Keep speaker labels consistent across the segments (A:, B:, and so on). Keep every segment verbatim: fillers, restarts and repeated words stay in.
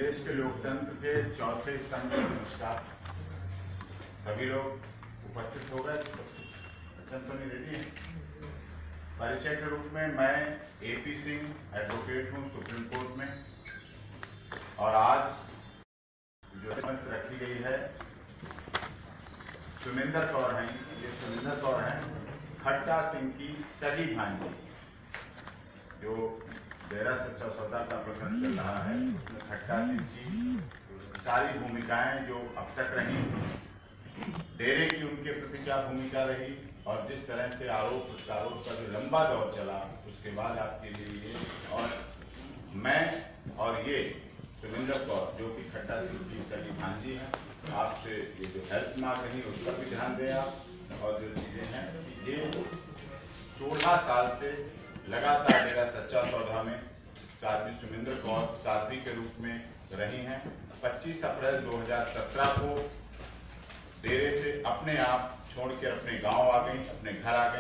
A: देश के लोकतंत्र के चौथे स्तंभ को नमस्कार। सभी लोग उपस्थित हो गए। अच्छा तो नहीं रेडी है। परिचय के रूप में मैं एपी सिंह एडवोकेट हूँ सुप्रीम कोर्ट में, और आज जो समझ रखी गई है सुमिंदर कौर हैं। ये सुमिंदर कौर हैं खट्टा सिंह की सगी भांजी, जो डेरा सच्चा सौदा का प्रकरण चल रहा है उसमें खट्टा सिंह की सारी भूमिकाएं जो अब तक रही, डेरे की उनके प्रति क्या भूमिका रही, और जिस तरह से आरोप प्रत्यारोप का जो लंबा दौर चला उसके बाद आपके लिए ये, और मैं और ये सुमिंदर कौर जो कि खट्टा सिंह की सगी भांजी है, आपसे ये जो हेल्थ मांग रही उस पर भी ध्यान दें आप। और जो चीजें हैं ये सोलह साल से लगातार डेरा सच्चा सौदा में साध्वी सुमिंदर कौर साध्वी के रूप में रही हैं। पच्चीस अप्रैल दो हज़ार सत्रह को डेरे से अपने आप छोड़कर अपने गांव आ गई, अपने घर आ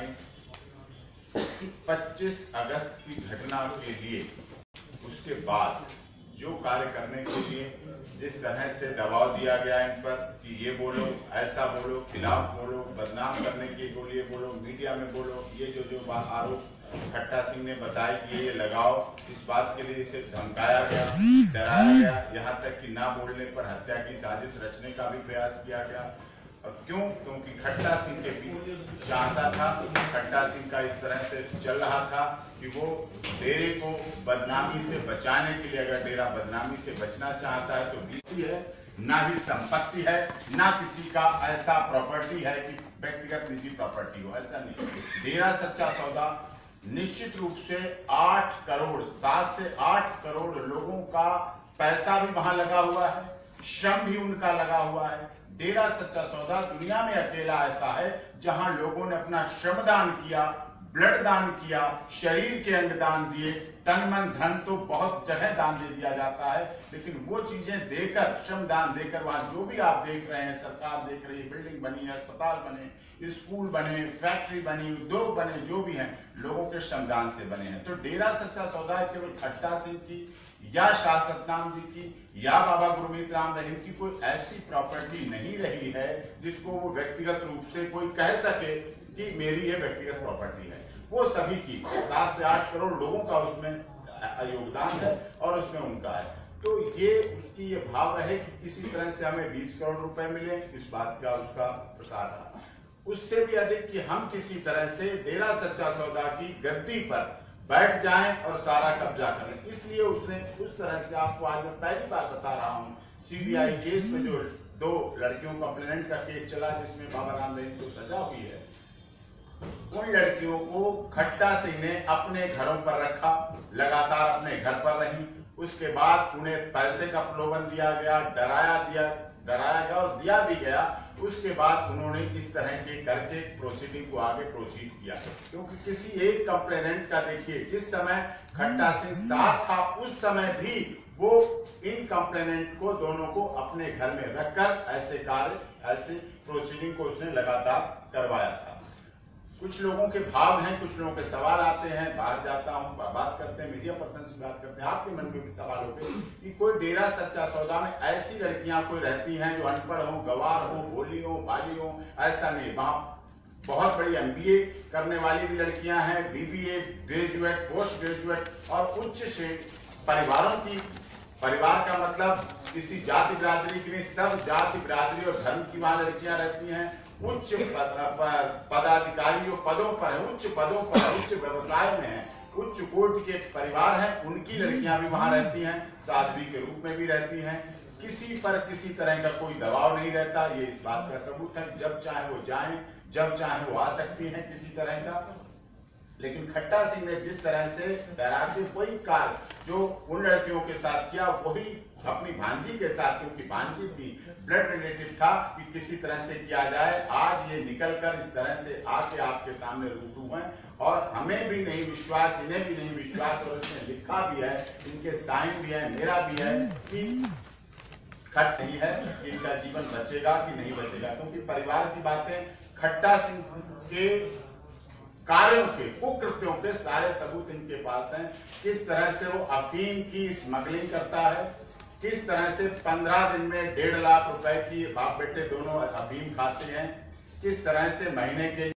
A: गई। पच्चीस अगस्त की घटना के लिए उसके बाद जो कार्य करने के लिए जिस तरह से दबाव दिया गया इन पर कि ये बोलो, ऐसा बोलो, खिलाफ बोलो, बदनाम करने के लिए बोलो, मीडिया में बोलो, ये जो जो आरोप खट्टा सिंह ने बताया कि ये लगाओ, इस बात के लिए इसे धमकाया गया, डराया गया, यहाँ तक कि ना बोलने पर हत्या की साजिश रचने का भी प्रयास किया गया। और क्यों? क्योंकि खट्टा सिंह के पीछे चाहता था, खट्टा सिंह का इस तरह से चल रहा था कि वो डेरे को बदनामी से बचाने के लिए, अगर डेरा बदनामी से बचना चाहता है तो बीसी है, ना ही संपत्ति है, ना किसी का ऐसा प्रॉपर्टी है कि व्यक्तिगत निजी प्रॉपर्टी हो, ऐसा नहीं। डेरा सच्चा सौदा निश्चित रूप से आठ करोड़ सात से आठ करोड़ लोगों का पैसा भी वहां लगा हुआ है, श्रम भी उनका लगा हुआ है। डेरा सच्चा सौदा दुनिया में अकेला ऐसा है जहां लोगों ने अपना श्रमदान किया, ब्लड दान किया, शरीर के अंग दान दिए, तन मन धन तो बहुत जगह दान दे दिया जाता है, लेकिन वो चीजें देकर, श्रमदान देकर, वहां जो भी आप देख रहे हैं, सरकार देख रही है, बिल्डिंग बनी है, अस्पताल बने, स्कूल बने, फैक्ट्री बनी, उद्योग बने, जो भी हैं लोगों के श्रमदान से बने हैं। तो डेरा सच्चा सौदा केवल खट्टा सिंह की या शाह सतनाम जी की या बाबा गुरमीत राम रहीम की कोई ऐसी प्रॉपर्टी नहीं रही है जिसको वो व्यक्तिगत रूप से कोई कह सके कि मेरी ये व्यक्तिगत प्रॉपर्टी है। वो सभी की सात से आठ करोड़ लोगों का उसमें योगदान है और उसमें उनका है। तो ये उसकी ये भाव रहे कि किसी तरह से हमें बीस करोड़ रुपए मिले, इस बात का उसका प्रसार रहा। उससे भी अधिक कि हम किसी तरह से डेरा सच्चा सौदा की गद्दी पर बैठ जाएं और सारा कब्जा करें, इसलिए उसने उस तरह से, आपको आज मैं पहली बार बता रहा हूं, सीबीआई केस में जो दो लड़कियों कंप्लेनेंट का केस चला जिसमें बाबा राम रहीम को सजा हुई है, उन लड़कियों को खट्टा सिंह ने अपने घरों पर रखा, लगातार अपने घर पर रही। उसके बाद उन्हें पैसे का प्रलोभन दिया गया, डराया दिया डराया गया और दिया भी गया। उसके बाद उन्होंने इस तरह के करके प्रोसीडिंग को आगे प्रोसीड किया, क्योंकि किसी एक कंप्लेनेंट का देखिए जिस समय खट्टा सिंह साथ था उस समय भी वो इन कंप्लेनेंट को दोनों को अपने घर में रखकर ऐसे कार्य, ऐसे प्रोसीडिंग को उसने लगातार करवाया था। कुछ लोगों के भाव हैं, कुछ लोगों के सवाल आते हैं, बाहर जाता हूं, बात करते हैं, मीडिया पर्सन से बात करते हैं, आपके मन में भी सवाल होते कि कोई डेरा सच्चा सौदा में ऐसी लड़कियां कोई रहती हैं जो अनपढ़ हो, गवार हो, भोली हो, बाली हो, ऐसा नहीं। वहां बहुत बड़ी एमबीए करने वाली भी लड़कियां हैं, बीबीए, ग्रेजुएट, पोस्ट ग्रेजुएट और उच्च परिवारों की, परिवार का मतलब किसी जाति बिरादरी की नहीं, सब जाति बिरादरी और धर्म की वहां लड़कियां रहती हैं। उच्च पदाधिकारियों पदों पर है, उच्च पदों पर, उच्च व्यवसाय में है, उच्च कोटि के परिवार हैं, उनकी लड़कियां भी वहां रहती हैं, साध्वी के रूप में भी रहती हैं। किसी पर किसी तरह का कोई दबाव नहीं रहता, ये इस बात का सबूत है। जब चाहे वो जाएं, जब चाहे वो आ सकती हैं किसी तरह का। लेकिन खट्टा सिंह ने जिस तरह से डरा के वही कार्य जो उन लड़कियों के साथ किया, वही अपनी भांजी के साथ, क्योंकि भांजी भी ब्लड रिलेटिव था, कि किसी तरह से किया जाए। आज ये निकलकर इस तरह से आके आपके सामने रूबरू हैं और हमें भी नहीं विश्वास, इन्हें भी नहीं विश्वास, और इसमें लिखा भी है, इनके साइन भी है, मेरा भी है कि खट नहीं है कि इनका जीवन बचेगा कि नहीं बचेगा, क्योंकि परिवार की बातें, खट्टा सिंह के कार्यों के, कुकृत्यों के सारे सबूत इनके पास हैं। किस तरह से वो अफीम की स्मगलिंग करता है, किस तरह से पंद्रह दिन में डेढ़ लाख रुपए की बाप बेटे दोनों अफीम खाते हैं, किस तरह से महीने के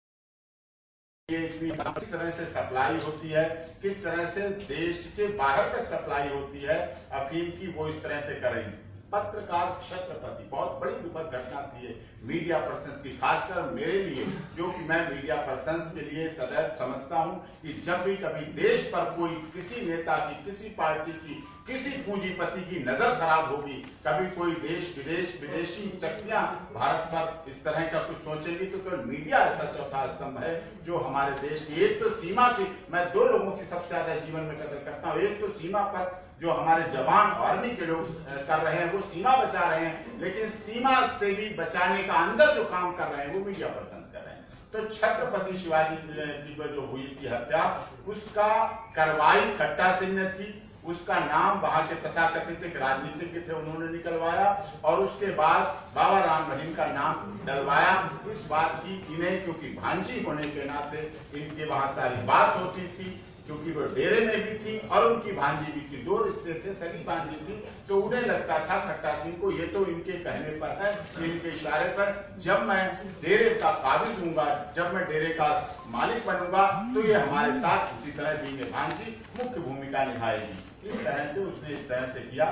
A: इतनी किस तरह से सप्लाई होती है, किस तरह से देश के बाहर तक सप्लाई होती है अफीम की, वो इस तरह से करेंगे। पत्रकार छत्रपति, बहुत बड़ी दुखद घटना थी ये मीडिया पर्सन्स की, खासकर मेरे लिए, जो कि मैं मीडिया पर्सन्स के लिए सदैव समझता हूं कि जब भी कभी देश पर कोई किसी नेता की, किसी पार्टी की, किसी पूंजीपति की नजर खराब होगी, कभी कोई देश विदेश विदेशी शक्तियां भारत पर इस तरह का कुछ सोचेंगी, तो केवल मीडिया ऐसा चौथा स्तंभ है जो हमारे देश की, एक तो सीमा की, मैं दो लोगों की सबसे ज्यादा जीवन में कदर करता हूं, एक तो सीमा पर जो हमारे जवान आर्मी के लोग कर रहे हैं वो सीमा बचा रहे हैं, लेकिन सीमा से भी बचाने का अंदर जो काम कर रहे हैं वो मीडिया पर्सन कर रहे हैं। तो छत्रपति शिवाजी की जो हुई थी हत्या, उसका कार्रवाई खट्टा सिंह ने थी, उसका नाम वहां के तथाकथित एक राजनीतिज्ञ थे उन्होंने निकलवाया, और उसके बाद बाबा राम रहीम का नाम डलवाया इस बात की इन्हें, क्योंकि भांजी होने के नाते इनके वहां सारी बात होती थी, क्योंकि वो डेरे में भी थी और उनकी भांजी भी थी, दो रिश्ते थे, सगी भांजी थी, तो उन्हें लगता था खट्टा सिंह को ये तो इनके कहने पर है, इनके इशारे पर, जब मैं डेरे का काबिज हूंगा, जब मैं डेरे का मालिक बनूंगा, तो ये हमारे साथ उसी तरह बींगे भांजी मुख्य भूमिका निभाएगी। इस तरह से उसने इस तरह से किया,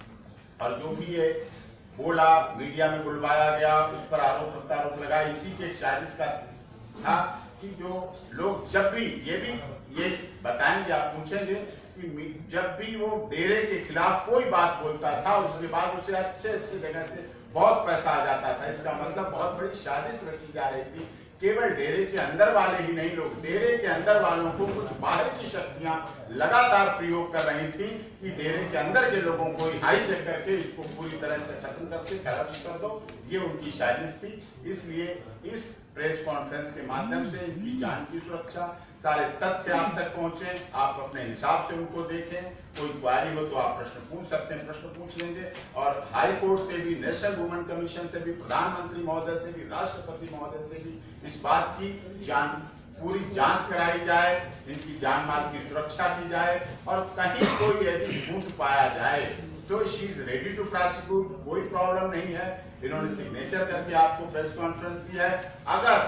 A: और जो भी ये बोला मीडिया में बुलवाया गया, उस पर आरोप प्रत्यारोप लगा, इसी के साजिश का था कि जो लोग जब भी ये भी ये बताएंगे, आप पूछेंगे कि जब भी वो डेरे के खिलाफ कोई बात बोलता था, उसके बाद उसे अच्छे अच्छे जगह से बहुत पैसा आ जाता था। इसका मतलब बहुत बड़ी साजिश रची जा रही थी। केवल डेरे के अंदर वाले ही नहीं, लोग डेरे के अंदर वालों को कुछ बाहर की शक्तियां लगातार प्रयोग कर रही थी कि डेरे के अंदर के लोगों को हाईजैक करके इसको पूरी तरह से खत्म करके खराब कर दो, ये उनकी साजिश थी। इसलिए इस प्रेस कॉन्फ्रेंस के माध्यम से इनकी जान की सुरक्षा, सारे तथ्य आप तक पहुंचे, आप अपने हिसाब से उनको देखें, कोई क्वारी हो तो आप प्रश्न पूछ सकते हैं, प्रश्न पूछ लेंगे, और हाई कोर्ट से भी, नेशनल वुमेन कमीशन से भी, प्रधानमंत्री महोदय से भी, राष्ट्रपति महोदय से भी इस बात की जान पूरी जांच कराई जाए, इनकी जान माल की सुरक्षा की जाए, और कहीं कोई यदि झूठ पाया जाए तो she is ready to prosecute, कोई प्रॉब्लम नहीं है। इन्होंने सिग्नेचर करके आपको प्रेस कॉन्फ्रेंस दी है। अगर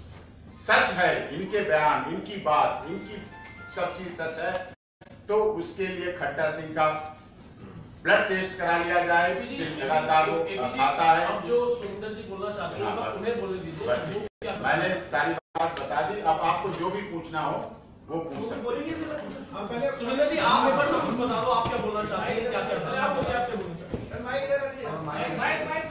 A: सच है इनके बयान, इनकी बात, इनकी सब चीज सच है, तो उसके लिए खट्टा सिंह का ब्लड टेस्ट करा लिया जाए, लगातार वो खाता है।
B: अब जो सुंदर जी बोलना चाहते हैं उन्हें बोल दीजिए।
A: मैंने सारी बात बता दी, अब आपको जो भी पूछना हो वो पूछ सकते हैं।
B: सुरेंद्र जी आप एक बार सब कुछ बता दो, आप क्या बोलना चाहते हैं, क्या क्या है आप क्या क्या बोलना चाहते हैं? माइक इधर रखिए, माइक माइक माइक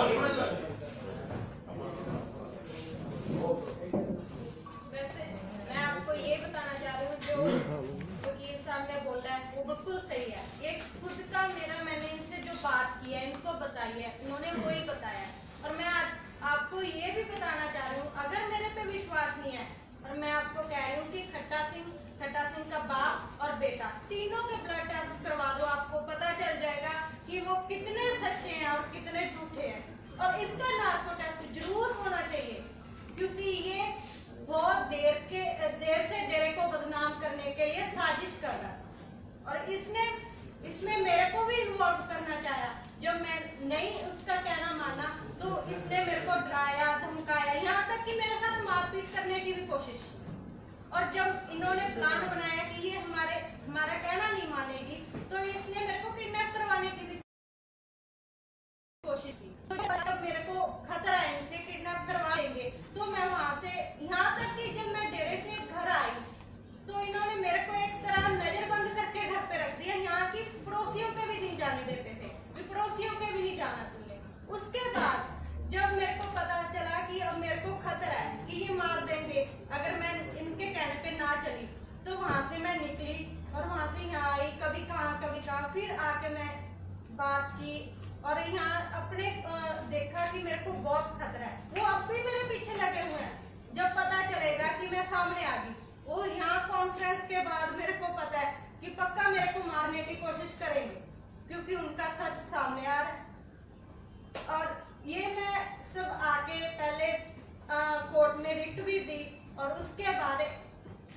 C: वैसे मैं आपको ये बताना चाह रही हूँ, जो वकील साहब ने बोला है वो बिल्कुल सही है। ये खुद का मेरा, मैंने इनसे जो बात की है, इनको बताई है, इन्होंने वही बताया। और मैं आज आपको ये भी बताना चाह रही हूँ, अगर मेरे पे विश्वास नहीं है, और मैं आपको कह रही हूँ कि खट्टा सिंह, खट्टा सिंह का बाप और बेटा तीनों के ब्लड टेस्ट करवा दो, आपको पता चल जाएगा कि वो कितने सच्चे हैं और कितने झूठे हैं। और इसका नार्को टेस्ट जरूर होना चाहिए, क्योंकि ये बहुत देर के देर से डेरे को बदनाम करने के लिए साजिश कर रहा है, और इसने इसमें मेरे को भी इन्वॉल्व करना चाहा। जब मैं नहीं उसका कहना माना तो इसने मेरे को डराया, धमकाया, यहाँ तक कि मेरे साथ मारपीट करने की भी कोशिश की। और जब इन्होंने प्लान बनाया कि ये हमारे हमारा कहना नहीं मानेगी, तो इसने मेरे को किडनैप करवाने की भी कोशिश की। तो जब मेरे को खतरा है इनसे किडनैप करवा देंगे, तो मैं वहां से, यहाँ तक कि जब मैं डेरे से घर आई तो इन्होंने मेरे को एक तरह नजरबंद करके घर पे रख दिया। यहाँ की पड़ोसियों के भी नहीं जाने देते थे, पड़ोसियों के भी नहीं जाना तुमने। उसके बाद जब मेरे को पता चला कि अब मेरे को खतरा है कि ये मार देंगे अगर मैं इनके कहने पे ना चली, तो वहां से मैं निकली और वहां से यहाँ आई, कभी कहाँ कभी कहाँ, फिर आके मैं बात की और यहाँ अपने देखा कि मेरे को बहुत खतरा है। वो अब भी मेरे पीछे लगे हुए हैं। जब पता चलेगा कि मैं सामने आ गई, वो यहाँ कॉन्फ्रेंस के बाद मेरे को पता है कि पक्का मेरे को मारने की कोशिश करेंगे, क्योंकि उनका सच सामने आ रहा है। और ये मैं सब आके पहले आ, कोर्ट में रिट भी दी, और उसके बाद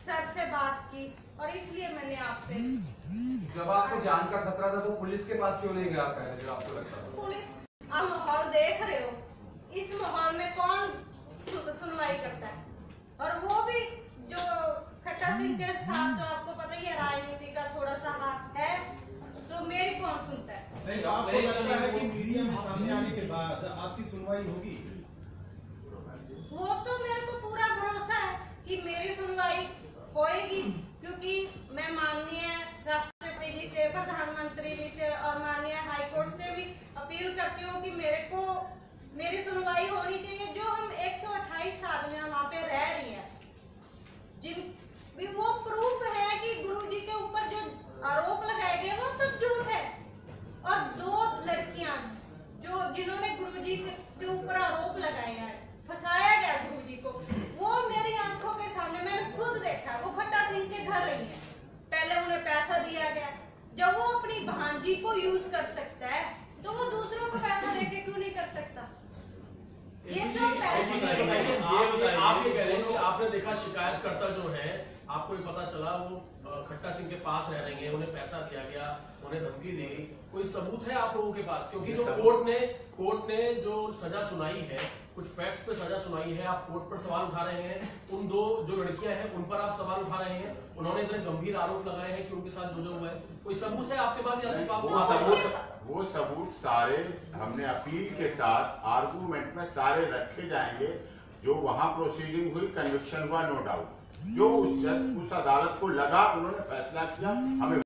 C: सर से बात की और इसलिए मैंने आपसे।
B: जब आपको जान का खतरा था तो पुलिस के पास क्यों नहीं गया पहले, जब आपको लगता था?
C: पुलिस, आप माहौल देख रहे हो, इस माहौल में कौन सु- सुनवाई करता है? और वो भी जो खट्टा सिंह के साथ, जो आपको पता ही है राजनीति का थोड़ा सा हाथ है, तो मेरी कौन सुनता है?
D: नहीं, आपको लगता है कि मीडिया में सामने आने के बाद आपकी सुनवाई होगी?
C: वो तो मेरे को पूरा भरोसा है कि मेरी सुनवाई होएगी, क्योंकि मैं माननीय राष्ट्रपति जी से, प्रधानमंत्री जी से और माननीय हाईकोर्ट से भी अपील करती हूँ कि मेरे को मेरी सुनवाई होनी चाहिए। जो हम एक सौ अट्ठाईस आदमियां वहाँ पे रह रही हैं, जिन भी वो प्रूफ है कि गुरुजी के ऊपर जो आरोप लगाए गए वो सब झूठ है। और दो लड़कियां जो जिन्होंने गुरुजी के ऊपर आरोप लगाए हैं, फंसाया गया गुरुजी को, वो मेरी आंखों के सामने मैंने खुद देखा। वो खट्टा सिंह के घर रही है, पहले उन्हें पैसा दिया गया। जब वो अपनी भांजी को यूज कर सकता है तो वो दूसरों को पैसा देके क्यों नहीं कर सकता? ये सब
B: बताइए, आप आप ये कह रहे हैं कि आपने देखा शिकायतकर्ता जो है, आपको ये पता चला वो खट्टा सिंह के पास रह रही है, उन्हें पैसा दिया गया, उन्हें धमकी दी गई, कोई सबूत है आप लोगों के पास? क्योंकि जो कोर्ट ने कोर्ट ने जो सजा सुनाई है, कुछ फैक्ट्स पे सजा सुनाई है, आप कोर्ट पर सवाल उठा रहे हैं। उन दो जो लड़कियां हैं उन पर आप सवाल उठा रहे हैं, उन्होंने इतने गंभीर आरोप लगाए हैं कि उनके साथ जो जो हुआ है, कोई सबूत है आपके पास? या सिर्फ आप
A: वो सबूत वो सबूत सारे हमने अपील के साथ आर्गूमेंट में सारे रखे जाएंगे। जो वहां प्रोसीडिंग हुई, कन्विक्शन हुआ, नो डाउट, जो उस जज उस अदालत को लगा, उन्होंने फैसला किया, हमें